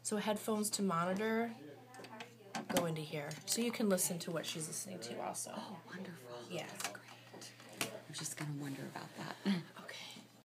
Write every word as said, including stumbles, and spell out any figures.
So headphones to monitor go into here. So you can listen to what she's listening to also. Oh, wonderful. Yeah. That's great. I'm just going to wonder about that.